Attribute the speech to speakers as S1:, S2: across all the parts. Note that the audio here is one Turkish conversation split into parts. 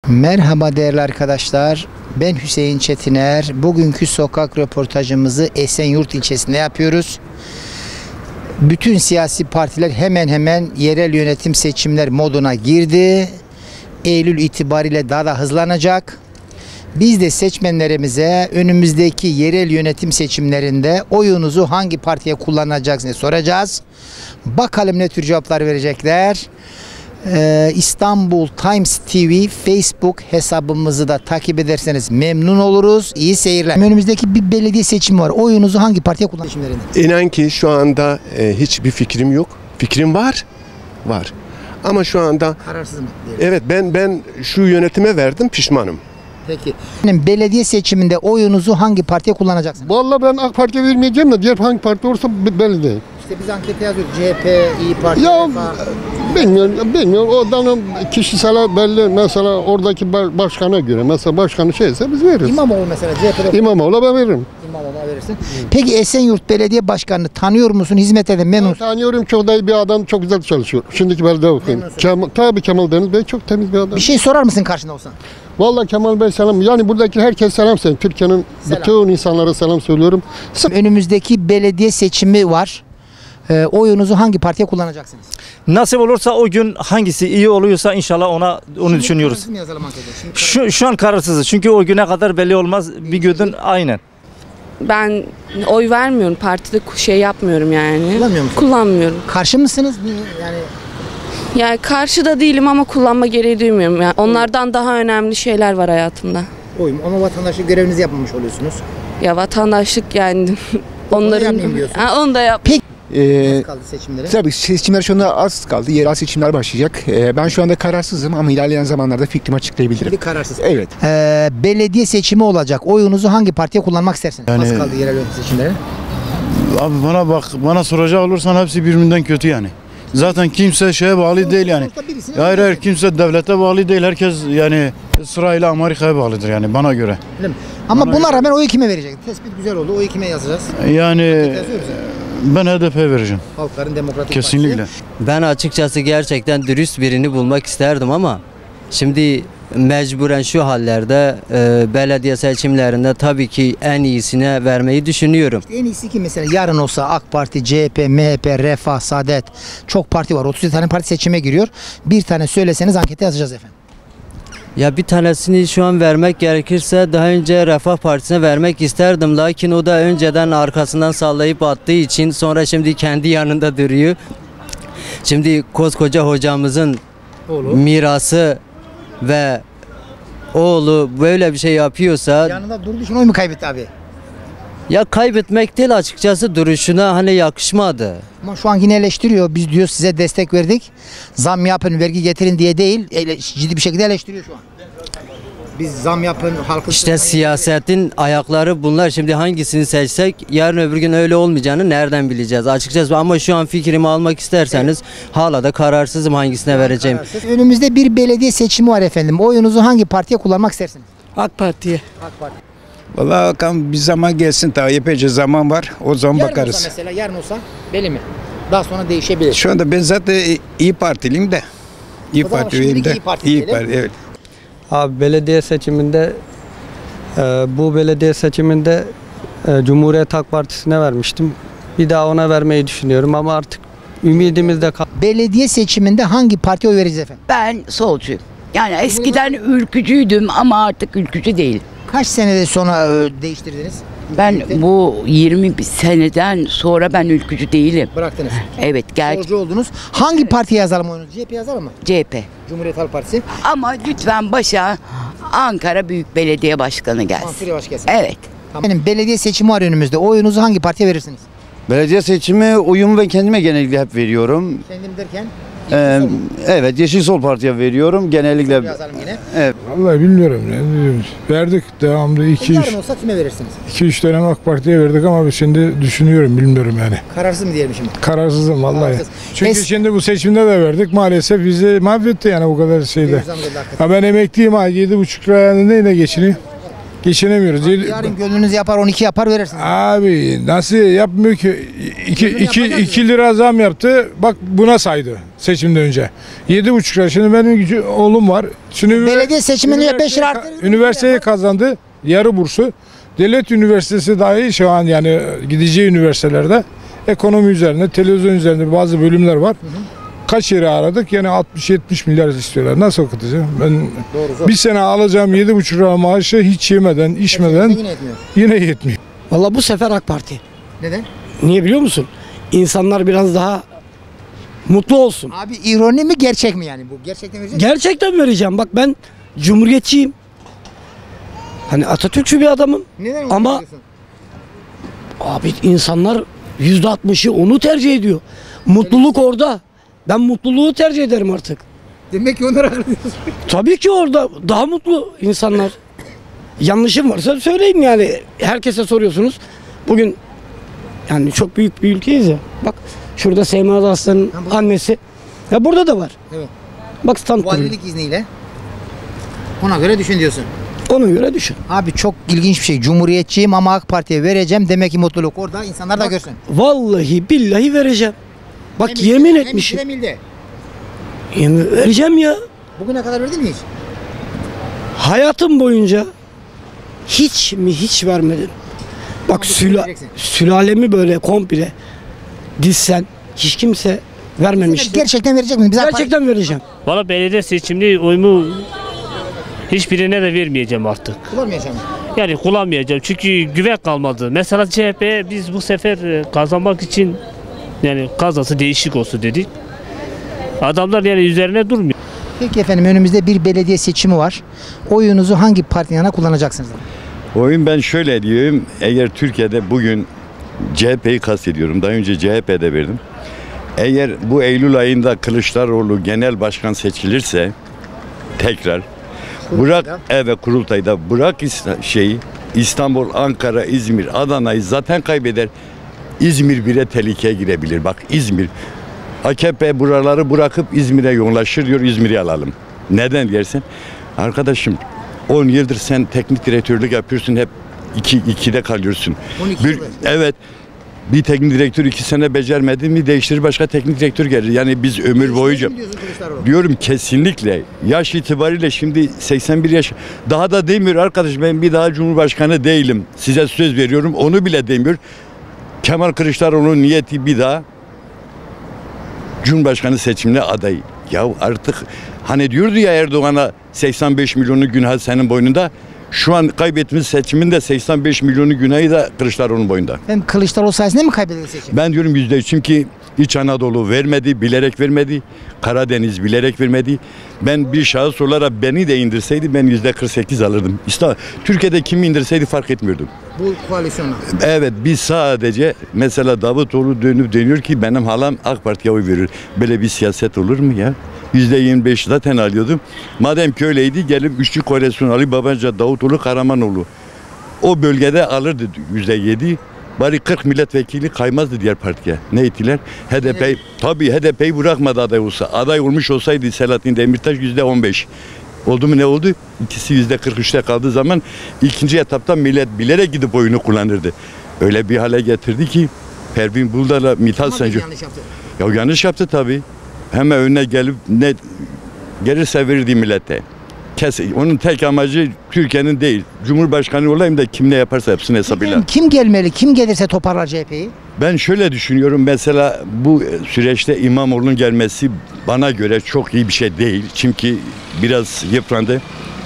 S1: Merhaba değerli arkadaşlar. Ben Hüseyin Çetiner. Bugünkü sokak röportajımızı Esenyurt ilçesinde yapıyoruz. Bütün siyasi partiler hemen hemen yerel yönetim seçimler moduna girdi. Eylül itibariyle daha da hızlanacak. Biz de seçmenlerimize önümüzdeki yerel yönetim seçimlerinde oyunuzu hangi partiye kullanacaksınız soracağız. Bakalım ne tür cevaplar verecekler. İstanbul Times TV Facebook hesabımızı da takip ederseniz memnun oluruz. İyi seyirler. Önümüzdeki bir belediye seçimi var. Oyunuzu hangi partiye kullanacaksınız?
S2: İnan ki şu anda hiçbir fikrim yok. Fikrim var. Ama şu anda
S1: Kararsız mı?
S2: evet ben şu yönetime verdim, pişmanım.
S1: Peki. Belediye seçiminde oyunuzu hangi partiye kullanacaksınız?
S3: Vallahi ben AK Parti'ye vermeyeceğim de diğer hangi parti olursa belli değil.
S1: İşte biz ankete yazıyoruz. CHP, İYİ Parti,
S3: Ya
S1: Refah.
S3: bilmiyorum. Odanın kişisel belli, mesela oradaki başkana göre. Mesela başkanı şeyse biz veririz.
S1: İmamoğlu mesela CHP'de.
S3: İmamoğlu'na ben veririm.
S1: İmamoğlu'na verirsin. Peki Esenyurt Belediye Başkanı'nı tanıyor musun? Hizmetlerden memnun
S3: Ben
S1: musun?
S3: tanıyorum, çok da iyi bir adam, çok güzel çalışıyor. Şimdiki belediye okuyun. Tabii Kemal Deniz Bey çok temiz bir adam.
S1: Bir şey sorar mısın karşında olsan?
S3: Vallahi Kemal Bey selam. Yani buradaki herkes selam söylüyor. Türkiye'nin
S1: Selam.
S3: bütün insanlara selam söylüyorum.
S1: Önümüzdeki belediye seçimi var. Oyunuzu hangi partiye kullanacaksınız?
S4: Nasip olursa o gün hangisi iyi oluyorsa inşallah onu düşünüyoruz.
S1: Şimdi yazalım ankete.
S4: Şu an kararsızız çünkü o güne kadar belli olmaz. Bir gün aynen.
S5: Ben oy vermiyorum. Partide şey yapmıyorum yani.
S1: Kullanmıyor musun?
S5: Kullanmıyorum.
S1: Karşı mısınız? Niye? Yani
S5: Yani karşıda değilim ama kullanma gereği duymuyorum. Yani onlardan daha önemli şeyler var hayatımda.
S1: oyum ama vatandaşlık görevinizi yapmamış oluyorsunuz.
S5: Ya vatandaşlık yani onların...
S1: yapmayayım diyorsun.
S5: Ha, onu da yap.
S1: Peki. Az kaldı seçimlere.
S6: Tabii seçimler şu anda az kaldı. Yerel seçimler başlayacak. Ben şu anda kararsızım ama ilerleyen zamanlarda fikrimi açıklayabilirim.
S1: Bir kararsız.
S6: Evet.
S1: Belediye seçimi olacak. Oyunuzu hangi partiye kullanmak istersiniz? Az kaldı yerel yönetim seçimlere.
S7: Abi bana soracak olursan hepsi birbirinden kötü yani. Zaten kimse şeye bağlı değil yani. Hayır kimse devlete bağlı değil. Herkes yani sırayla Amerika'ya bağlıdır yani bana göre.
S1: Ama buna rağmen oyu kime verecek? Tespit güzel oldu. Oyu kime yazacağız?
S7: Yani
S1: Yazıyoruz yani.
S7: ben HDP'ye vereceğim.
S1: Halkların Demokratik
S7: Kesinlikle.
S1: Partisi.
S8: Ben açıkçası gerçekten dürüst birini bulmak isterdim ama şimdi mecburen şu hallerde belediye seçimlerinde tabii ki en iyisine vermeyi düşünüyorum.
S1: En iyisi kim mesela? Yarın olsa AK Parti, CHP, MHP, Refah, Saadet çok parti var. 37 tane parti seçime giriyor. Bir tane söyleseniz ankete yazacağız efendim.
S8: Ya bir tanesini şu an vermek gerekirse daha önce Refah Partisi'ne vermek isterdim. Lakin o da önceden arkasından sallayıp attığı için sonra şimdi kendi yanında duruyor. Şimdi koskoca hocamızın mirası ve oğlu böyle bir şey yapıyorsa
S1: Yanında durduğu için oy mu kaybetti abi?
S8: ya kaybetmek değil açıkçası duruşuna hani yakışmadı.
S1: Ama şu an yine eleştiriyor. Biz diyor size destek verdik. Zam yapın, vergi getirin diye değil. Ciddi bir şekilde eleştiriyor şu an. Biz zam yapın, halkı...
S8: İşte siyasetin ayakları bunlar. Şimdi hangisini seçsek yarın öbür gün öyle olmayacağını nereden bileceğiz açıkçası. Ama şu an fikrimi almak isterseniz hala da kararsızım hangisine vereceğim.
S1: Önümüzde bir belediye seçimi var efendim. Oyunuzu hangi partiye kullanmak istersiniz?
S9: AK Parti'ye.
S1: AK Parti.
S9: Vallahi bakalım bir zaman gelsin, daha epeyce zaman var. O zaman
S1: Yarın
S9: bakarız.
S1: olsa mesela, yarın olsa belli mi? Daha sonra değişebilir.
S9: Şu anda ben zaten İyi Partiliyim de. İyi
S1: O zaman
S9: Parti
S1: şimdiki
S9: üyeyim de.
S1: İYİ Parti
S9: İyi
S1: diyelim.
S9: Parti, evet.
S10: Abi belediye seçiminde bu belediye seçiminde Cumhuriyet Halk Partisi'ne vermiştim. Bir daha ona vermeyi düşünüyorum ama artık ümidimiz de
S1: Belediye seçiminde hangi partiye oy vereceğiz efendim?
S11: Ben solcuyum. Yani eskiden ülkücüydüm ama artık ülkücü değilim.
S1: Kaç senede sonra değiştirdiniz?
S11: Ben bu 20 seneden sonra ben ülkücü değilim.
S1: Bıraktınız.
S11: Evet,
S1: Solcu oldunuz. Hangi partiye yazalım oyunuzu? CHP yazalım mı?
S11: CHP.
S1: Cumhuriyet Halk Partisi.
S11: Ama lütfen başa Ankara Büyük Belediye Başkanı gelsin.
S1: Mansur Yavaş gelsin.
S11: Evet.
S1: Tamam. Benim belediye seçimi var önümüzde. Oyunuzu hangi partiye verirsiniz?
S12: Belediye seçimi oyumu ben kendime genellikle hep veriyorum.
S1: Kendim derken?
S12: Evet, Yeşil Sol Parti'ye veriyorum genellikle.
S1: Yazalım yine.
S12: Evet.
S13: Vallahi bilmiyorum ne diyoruz. Verdik devamlı
S1: Yarın olsa kime verirsiniz?
S13: 2-3 dönem AK Parti'ye verdik ama şimdi düşünüyorum bilmiyorum yani.
S1: Kararsız mı diyelim şimdi?
S13: Kararsızım vallahi.
S1: Kararsız.
S13: Çünkü şimdi bu seçimde de verdik maalesef bizi mahvetti yani bu kadar şeyde. Ha ben emekliyim ha 7,5 liraya neyle geçiniyor? Geçinemiyoruz.
S1: Yarın gönlünüz yapar 12 yapar verirsiniz.
S13: Abi nasıl yapmıyor ki? 2 lira zam yaptı. Bak buna saydı seçimden önce. 7,5 lira. Şimdi benim oğlum var. Şimdi
S1: Belediye seçiminde 5 lira arttı.
S13: üniversiteyi kazandı. Yarı bursu. Devlet üniversitesi dahi şu an yani gideceği üniversitelerde ekonomi üzerine, televizyon üzerinde bazı bölümler var. Kaç yere aradık yine 60-70 milyar istiyorlar. Nasıl okutacağım? Ben bir sene alacağım 7,5 lira maaşı hiç yemeden, içmeden yine yetmiyor.
S14: Valla bu sefer AK Parti.
S1: Neden?
S14: Niye biliyor musun? İnsanlar biraz daha mutlu olsun.
S1: Abi ironi mi gerçek mi yani bu? Gerçekten verecek misin?
S14: Gerçekten vereceğim. Bak ben cumhuriyetçiyim. Hani Atatürkçü bir adamım.
S1: Neden
S14: ama
S1: diyorsun?
S14: abi insanlar %60'ı onu tercih ediyor. Mutluluk orada. Ben mutluluğu tercih ederim artık.
S1: Demek ki onlara diyorsun.
S14: Tabii ki orada daha mutlu insanlar. Yanlışım varsa söyleyin yani. Herkese soruyorsunuz. Bugün yani çok büyük bir ülkeyiz ya. Bak şurada Seyma Aslan'ın annesi. Ya burada da var.
S1: Evet.
S14: Bak stand kuruyor.
S1: Valilik izniyle. Ona göre düşün diyorsun.
S14: Ona göre düşün.
S1: Abi çok ilginç bir şey. Cumhuriyetçiyim ama AK Parti'ye vereceğim. Demek ki mutluluk orada. İnsanlar da görsün.
S14: Vallahi billahi vereceğim. Bak yemin etmişim. Yemin vereceğim ya.
S1: Bugüne kadar verdin mi hiç?
S14: Hayatım boyunca hiç vermedim. Bak sülalemi böyle komple dizsen hiç kimse vermemişti.
S1: Gerçekten verecek misin?
S14: Gerçekten vereceğim.
S15: Valla belediye seçimli oyumu hiçbirine de vermeyeceğim artık.
S1: Kullanmayacağım.
S15: Yani kullanmayacağım çünkü güven kalmadı. Mesela CHP'ye biz bu sefer kazanmak için yani kazası değişik olsun dedik. Adamlar yani üzerine durmuyor.
S1: Peki efendim önümüzde bir belediye seçimi var. Oyunuzu hangi partinin yanına kullanacaksınız?
S16: Oyun ben şöyle diyorum. Eğer Türkiye'de bugün CHP'yi kastediyorum. Daha önce CHP'de verdim. Eğer bu Eylül ayında Kılıçdaroğlu genel başkan seçilirse tekrar kurultayda bırak İstanbul, Ankara, İzmir, Adana'yı zaten kaybeder. İzmir bile tehlikeye girebilir. Bak İzmir. AKP buraları bırakıp İzmir'e yoğunlaşır diyor. İzmir'i alalım. Neden dersin? Arkadaşım 10 yıldır sen teknik direktörlük yapıyorsun. Hep 2'de kalıyorsun. Evet. Bir teknik direktör 2 sene becermedi mi değiştirir başka teknik direktör gelir. Yani biz ömür boyunca diyorum kesinlikle yaş itibariyle şimdi 81 yaş daha da demiyor arkadaş ben bir daha Cumhurbaşkanı değilim. Size söz veriyorum onu bile demiyor. Kemal Kılıçdaroğlu'nun niyeti bir daha Cumhurbaşkanı seçimine aday. Ya artık hani diyordu ya Erdoğan'a 85 milyonu günah senin boynunda. Şu an kaybettiğimiz seçimin de 85 milyonu günahı da Kılıçdaroğlu'nun boyunda.
S1: Hem Kılıçdaroğlu sayesinde mi kaybedildi seçim?
S16: Ben diyorum %3 çünkü İç Anadolu vermedi, bilerek vermedi. Karadeniz bilerek vermedi. Ben bir şahıs olarak beni de indirseydi ben %48 alırdım. İşte Türkiye'de kimi indirseydi fark etmiyordum.
S1: Bu koalisyona.
S16: Evet biz sadece mesela Davutoğlu dönüp dönüyor ki benim halam AK Parti'ye oy verir. Böyle bir siyaset olur mu ya? %25 zaten alıyordum. Madem ki öyleydi gelip üçlü koalisyon Ali Babacan, Davutoğlu, Karamanoğlu. O bölgede alırdı %7. Bari 40 milletvekili kaymazdı diğer partiye. Ne ettiler? HDP, tabii HDP'yi bırakmadı aday olsa. Aday olmuş olsaydı Selahattin Demirtaş %15. Oldu mu ne oldu? İkisi %43'te kaldığı zaman ikinci etapta millet bilerek gidip oyunu kullanırdı. Öyle bir hale getirdi ki Pervin Buldan'la Mithat Sancar. Ya yanlış yaptı tabii. Hemen önüne gelip ne gelirse verirdi millete. Onun tek amacı Türkiye'nin değil. Cumhurbaşkanı olayım da kim ne yaparsa yapsın hesabıyla.
S1: Kim gelmeli? Kim gelirse toparlar CHP'yi?
S16: Ben şöyle düşünüyorum. Mesela bu süreçte İmamoğlu'nun gelmesi bana göre çok iyi bir şey değil. Çünkü biraz yıprandı.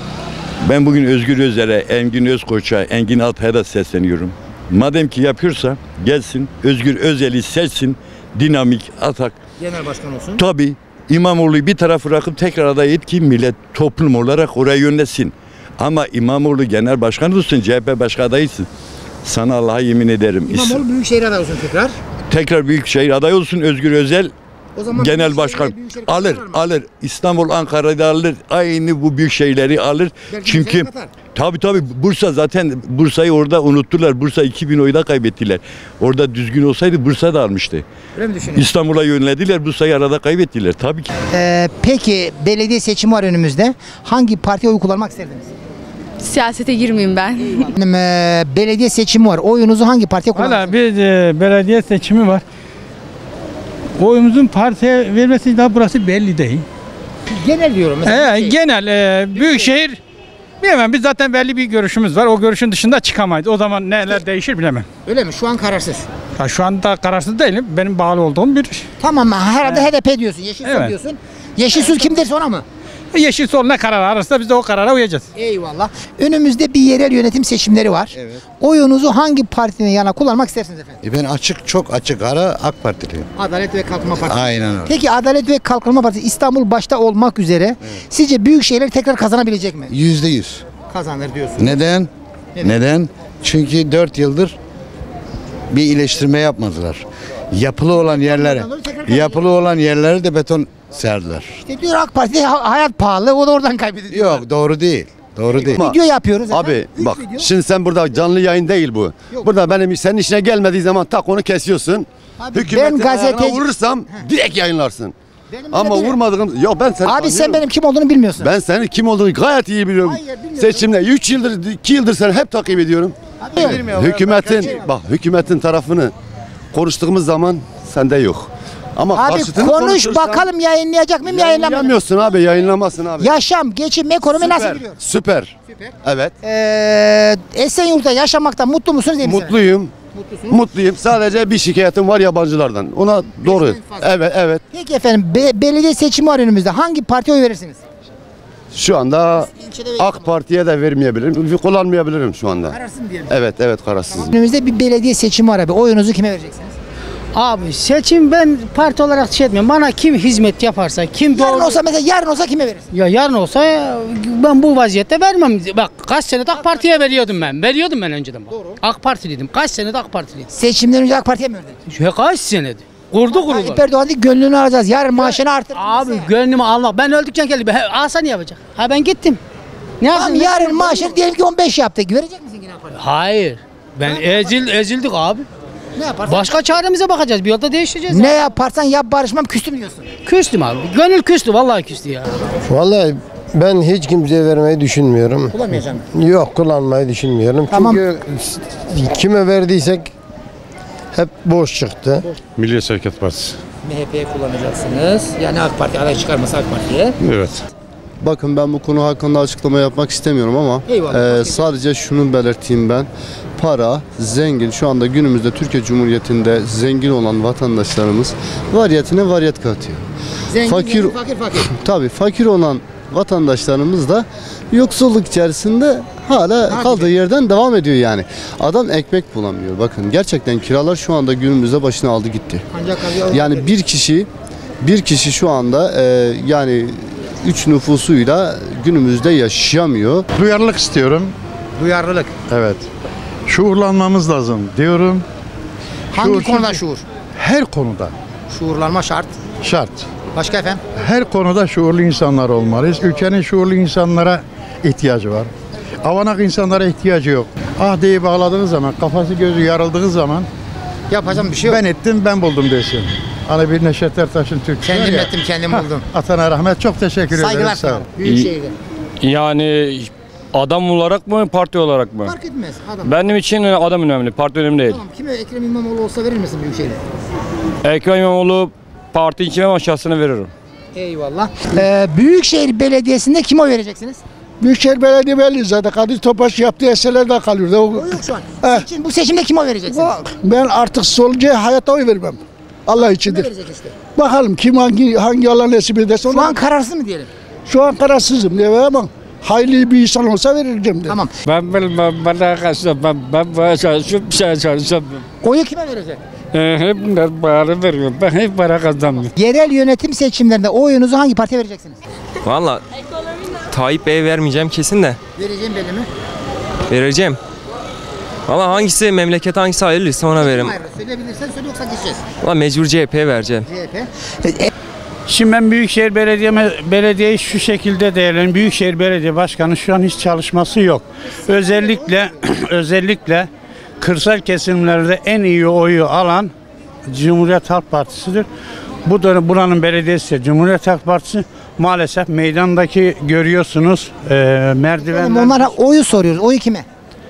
S16: Ben bugün Özgür Özel'e, Engin Özkoç'a, Engin Altay'a da sesleniyorum. Madem ki yapıyorsa gelsin, Özgür Özel'i seçsin, dinamik, atak.
S1: Genel başkan olsun.
S16: Tabii. İmamoğlu'yu bir taraf bırakıp tekrar aday et ki millet toplum olarak oraya yönlensin. Ama İmamoğlu genel başkan olsun, CHP başkan adayısın. Sana Allah'a yemin ederim.
S1: İmamoğlu büyükşehir aday olsun tekrar.
S16: Tekrar büyükşehir aday olsun, Özgür Özel genel başkan alır. İstanbul, Ankara'da alır. Aynı bu büyük şehirleri alır.
S1: Belki
S16: çünkü tabii Bursa zaten Bursa'yı orada unuttular. Bursa 2000 oyda kaybettiler. Orada düzgün olsaydı Bursa da almıştı.
S1: Öyle mi düşünüyorsun?
S16: İstanbul'a yöneldiler. Bursa'yı arada kaybettiler tabii ki.
S1: Peki belediye seçimi var önümüzde. Hangi partiye oy kullanmak isterdiniz?
S17: Siyasete girmeyeyim ben.
S1: Belediye seçimi var. Oyunuzu hangi partiye kullanacaksınız?
S18: Valla bir belediye seçimi var. Oyumuzun partiye vermesi daha burası belli değil.
S1: Genel diyorum. Mesela
S18: Genel büyükşehir bilemem. Biz zaten belli bir görüşümüz var. O görüşün dışında çıkamayız. O zaman neler değişir bilemem.
S1: Öyle mi? Şu an kararsız.
S18: Ya şu anda kararsız değilim. Benim bağlı olduğum bir...
S1: Tamam, herhalde HDP diyorsun. Yeşil Sol diyorsun. Yeşil Sol kim derse ona mı?
S18: Yeşil Sol ne karar ararsa biz de o karara uyacağız.
S1: Eyvallah. Önümüzde bir yerel yönetim seçimleri var. Evet. Oyunuzu hangi partinin yana kullanmak istersiniz efendim?
S19: Ben çok açık ara AK Partiliyim.
S1: Adalet ve Kalkınma Partisi.
S19: Aynen öyle.
S1: Peki Adalet ve Kalkınma Partisi İstanbul başta olmak üzere sizce büyük şehirler tekrar kazanabilecek mi?
S19: %100.
S1: Kazanır diyorsun.
S19: Neden? Çünkü 4 yıldır bir iyileştirme yapmadılar. Yapılı olan yerlere de beton serdiler.
S1: İşte diyor AK Parti hayat pahalı, o da oradan kaybediyor.
S19: Yok, doğru değil.
S1: Video yapıyoruz
S20: abi
S1: efendim.
S20: bak şimdi sen burada canlı yayın değil bu. Burada benim senin işine gelmediği zaman tak onu kesiyorsun.
S1: Abi,
S20: Hükümetin
S1: ben gazeteci
S20: vurursam direkt yayınlarsın. Ama vurmadığım yok ben seni
S1: Abi sen benim kim olduğunu bilmiyorsun.
S20: Ben senin kim olduğunu gayet iyi biliyorum. Seçimde 3 yıldır 2 yıldır seni hep takip ediyorum. Hükümetin tarafını konuştuğumuz zaman sende yok. Ama
S1: abi konuş bakalım yayınlayacak mıyım yayınlamayacak.
S20: Yayınlamıyorsun abi, yayınlamazsın abi.
S1: Yaşam, geçim, ekonomi nasıl gidiyor?
S20: Süper. Evet.
S1: Esenyurt'ta yaşamaktan mutlu musunuz değil misiniz?
S20: Mutluyum. Mutluyum. Sadece bir şikayetim var yabancılardan. Ona doğru. Evet.
S1: Peki efendim belediye seçimi var önümüzde. Hangi partiye oy verirsiniz?
S20: Şu anda AK Parti'ye de vermeyebilirim. Kullanmayabilirim şu anda.
S1: Kararsın diyelim.
S20: Evet kararsızım.
S1: Önümüzde bir belediye seçimi var abi. Oyunuzu kime vereceksiniz?
S14: Abi seçim ben parti olarak şey etmiyorum. Bana kim hizmet yaparsa, kim
S1: yarın olsa mesela yarın olsa kime verirsin?
S14: Ya yarın olsa ben bu vaziyette vermem. Bak kaç sene AK Parti'ye veriyordum ben. Veriyordum ben önceden bak. Doğru. AK Partiliydim. Kaç sene AK Partiliydim.
S1: Seçimden önce AK Parti'ye mi verdin?
S14: Kaç senedir? Kurdu.
S1: Tayyip Erdoğan değil, gönlünü alacağız. Yarın maaşını artır.
S14: Abi gönlümü almak. Ben öldükten geldi. Alsa ne yapacak? Ha ben gittim. Ne yapayım?
S1: Yarın maaşını diyelim ki 15 yaptık. Verecek misin yine AK Parti'ye?
S14: Hayır. Ben ezildik abi.
S1: Ne yaparsan?
S14: Başka çaremize bakacağız. Bir yolda değiştireceğiz.
S1: Ne yaparsan yap, barışmam, küstüm diyorsun.
S14: Küstüm abi. Gönül küstü. Vallahi küstü ya.
S21: Vallahi ben hiç kimseye vermeyi düşünmüyorum.
S1: Kullanmayacağım.
S21: Yok, kullanmayı düşünmüyorum.
S1: Tamam.
S21: Çünkü kime verdiysek hep boş çıktı.
S22: Milliyetçi Hareket Partisi.
S1: MHP'ye kullanacaksınız. Yani AK Parti aday çıkarmasa AK Parti'ye.
S22: Evet.
S23: Bakın ben bu konu hakkında açıklama yapmak istemiyorum ama sadece şunu belirteyim ben. Para, zengin, şu anda günümüzde Türkiye Cumhuriyeti'nde zengin olan vatandaşlarımız variyetine variyet katıyor.
S1: Zengin,
S23: fakir. Tabii fakir olan vatandaşlarımız da yoksulluk içerisinde hala kaldığı yerden devam ediyor yani. Adam ekmek bulamıyor. Bakın gerçekten kiralar şu anda günümüzde başını aldı gitti. Yani bir kişi şu anda yani 3 nüfusuyla günümüzde yaşayamıyor.
S7: Duyarlılık istiyorum.
S1: Duyarlılık.
S7: Evet. Şuurlanmamız lazım diyorum.
S1: Hangi konuda şuur?
S7: Her konuda.
S1: Şuurlanma şart.
S7: Şart.
S1: Başka efendim?
S7: Her konuda şuurlu insanlar olmalıyız. Ülkenin şuurlu insanlara ihtiyacı var. Avanak insanlara ihtiyacı yok. Ah diye bağladığınız zaman, kafası gözü yarıldığı zaman
S1: yapacağım bir şey yok.
S7: Ben ettim, ben buldum desin. Hani bir Neşet Ertaş'ın türküsü var ya.
S1: Kendim ettim, kendim buldum.
S7: Atana rahmet, çok teşekkür ederim.
S1: Saygılar.
S7: Sağ ol.
S1: Büyükşehir'de.
S24: Yani adam olarak mı, parti olarak mı?
S1: Fark etmez. Adam.
S24: Benim için adam önemli, parti önemli değil.
S1: Tamam, kime Ekrem İmamoğlu olsa verir misin Büyükşehir'de?
S24: Ekrem İmamoğlu parti için ama şahsına veririm.
S1: Eyvallah. Büyükşehir Belediyesi'nde kime oy vereceksiniz?
S3: Büyükşehir Belediye belli zaten. Kadir Topbaş yaptığı eserlerde kalıyor.
S1: O yok şu an. Bu seçimde kime oy vereceksiniz?
S3: Ben artık solcuya hayatta oy vermem. Allah içindir.
S1: Işte?
S3: Bakalım kim hangi Allah nasip ederse.
S1: Şu an kararsız mı diyelim?
S3: Şu an kararsızım diye ama hayırlı bir insan olsa veririm de.
S1: Tamam.
S24: Ben bilmem, bana karşı ben çalışıyorum, çalışıyorum.
S1: Oyu kime verecek?
S24: Hep bunlar bana veriyor, ben hep para kazanmıyorum.
S1: Yerel yönetim seçimlerinde oyunuzu hangi partiye vereceksiniz?
S25: Valla Tayyip Bey'e vermeyeceğim kesin de.
S1: Vereceğim belli mi?
S25: Vereceğim. Valla hangisi memleket hangisi hayırlıysa ona veririm.
S1: Söyleyebilirsen söyle yoksa geçeceğiz.
S25: Valla mecbur CHP'ye vereceğim.
S18: Şimdi ben Büyükşehir Belediye'yi şu şekilde değerlendiriyorum. Büyükşehir Belediye Başkanı şu an hiç çalışması yok. Özellikle kırsal kesimlerde en iyi oyu alan Cumhuriyet Halk Partisi'dir. Buranın belediyesi Cumhuriyet Halk Partisi. maalesef meydandaki görüyorsunuz merdivenler.
S1: Onlara oyu soruyoruz. Oyu kime?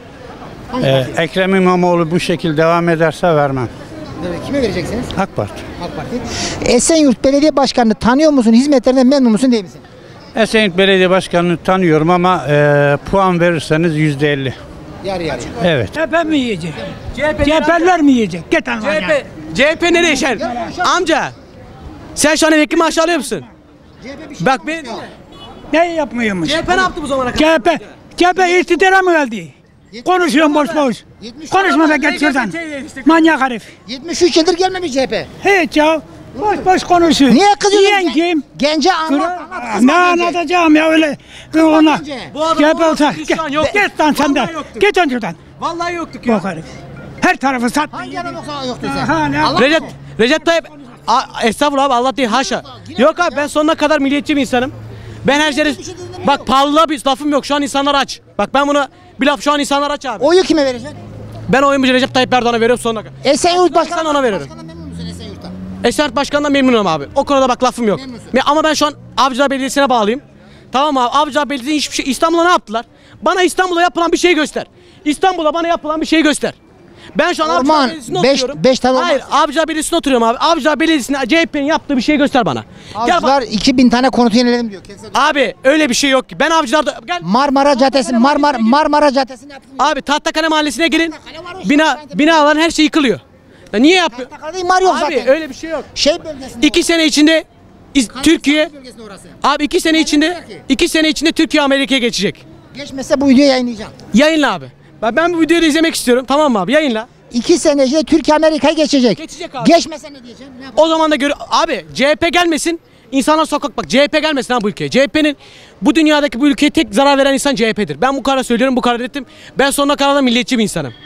S18: Ekrem İmamoğlu bu şekilde devam ederse vermem.
S1: Evet, kime vereceksiniz?
S18: AK Parti.
S1: AK Parti. Esenyurt Belediye Başkanı'nı tanıyor musun? Hizmetlerinden memnun musun değil misin?
S18: Esenyurt Belediye Başkanı'nı tanıyorum ama puan verirseniz %50.
S1: Yarı yarı.
S18: Evet.
S2: CHP mi yiyecek? CHP'ler mi yiyecek? Git anlayacağım.
S4: CHP nereye şer? Amca sen şu an emekli maaşı alıyor musun? Bak ben...
S2: Ne yapmıyormuş?
S4: CHP ne yaptı bu zamana kadar?
S2: CHP iktidara mı geldi? Konuşuyorum boş boş. Konuşma da geç şuradan. Manyak herif.
S1: 73 yıldır gelmemiş CHP.
S2: Hiç ya. Boş boş konuşuyor.
S1: Niye kızıyorsun?
S2: Yiyen kim?
S1: Gence anlat.
S2: Ne anlatacağım ya öyle. Ona. CHP olsa. Git lan sen de. Git lan şuradan.
S4: Vallahi yoktuk ya.
S2: Bok herif. Her tarafı sattı.
S1: Hangi adam yoktu sen?
S4: Recep Tayyip estağfurullah abi Allah değil haşa. Yok abi ben sonuna kadar milliyetçi bir insanım. Ben her şeyi bak pahalılığa bir lafım yok. Şu an insanlar aç. Bak ben bunu bir laf şu an insanlar aç abi.
S1: Oyu kime vereceksin?
S4: Ben oyumu Recep Tayyip Erdoğan'a veriyorum sonuna kadar.
S1: Esenyurt Başkanı
S4: ona veriyorum.
S1: memnun musun Esenyurt'tan?
S4: Esenyurt Başkanı'ndan memnunum abi. O konuda bak lafım yok. Ama ben şu an Avcılar Belediyesi'ne bağlıyım. Tamam abi Avcılar Belediyesi hiçbir şey. İstanbul'a ne yaptılar? Bana İstanbul'a yapılan bir şey göster. İstanbul'a bana yapılan bir şey göster. Ben şu an Avcılar Belediyesi'nde oturuyorum. Hayır Avcılar Belediyesi'nde oturuyorum abi. Avcılar Belediyesi'nde CHP'nin yaptığı bir şey göster bana.
S1: Avcılar 2000 tane konutu yeniledim diyor.
S4: Abi öyle bir şey yok ki. Ben Avcılar'da...
S1: Marmara Caddesi, Marmara Caddesi'ni yaptım.
S4: Abi Tahtakale Mahallesi'ne gelin. Binaların her şey yıkılıyor. Ya niye yapıyor?
S1: İmar yok
S4: abi
S1: zaten.
S4: öyle bir şey yok.
S1: Şey bölgesinde.
S4: 2 sene içinde Türkiye... Abi 2 sene içinde Türkiye Amerika'ya geçecek.
S1: Geçmese bu videoyu yayınlayacağım.
S4: Yayınla abi. Ben bu videoyu izlemek istiyorum. Tamam mı abi? Yayınla.
S1: 2 sene içinde Türkiye Amerika'ya geçecek.
S4: Geçecek abi.
S1: Geçmese ne diyeceğim?
S4: O zaman da abi CHP gelmesin. İnsanlar sokak bak CHP gelmesin ha bu ülkeye. CHP'nin bu dünyadaki bu ülkeye tek zarar veren insan CHP'dir. Ben bu kadar söylüyorum, bu kadar ettim. Ben sonuna kadar da milliyetçi bir insanım.